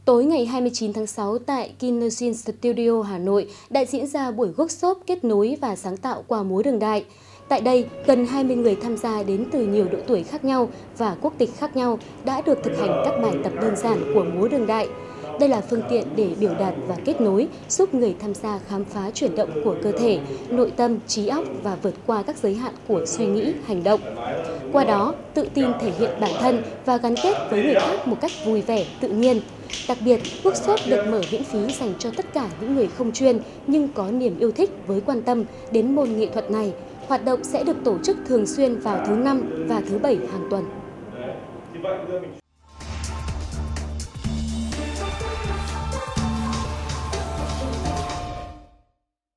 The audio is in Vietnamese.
Tối ngày 29 tháng 6 tại Kinoshin Studio Hà Nội đã diễn ra buổi workshop kết nối và sáng tạo qua múa đương đại. Tại đây, gần 20 người tham gia đến từ nhiều độ tuổi khác nhau và quốc tịch khác nhau đã được thực hành các bài tập đơn giản của múa đương đại. Đây là phương tiện để biểu đạt và kết nối, giúp người tham gia khám phá chuyển động của cơ thể, nội tâm, trí óc và vượt qua các giới hạn của suy nghĩ, hành động. Qua đó, tự tin thể hiện bản thân và gắn kết với người khác một cách vui vẻ, tự nhiên. Đặc biệt, workshop được mở miễn phí dành cho tất cả những người không chuyên nhưng có niềm yêu thích với quan tâm đến môn nghệ thuật này. Hoạt động sẽ được tổ chức thường xuyên vào thứ Năm và thứ Bảy hàng tuần.